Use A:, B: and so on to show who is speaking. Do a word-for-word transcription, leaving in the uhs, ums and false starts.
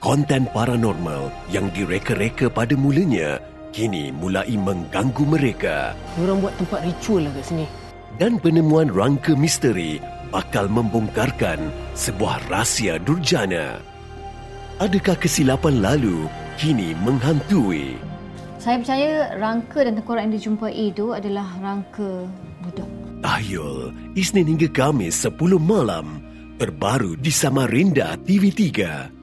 A: konten paranormal yang direka-reka pada mulanya kini mulai mengganggu mereka.
B: Diorang buat tempat ritual lah kat sini.
A: Dan penemuan rangka misteri bakal membongkarkan sebuah rahsia durjana. Adakah kesilapan lalu kini menghantui?
C: Saya percaya rangka dan tengkorak yang dijumpai itu adalah rangka budak.
A: Tahyul, Isnin hingga Khamis sepuluh malam. Terbaru di Samarinda T V tiga.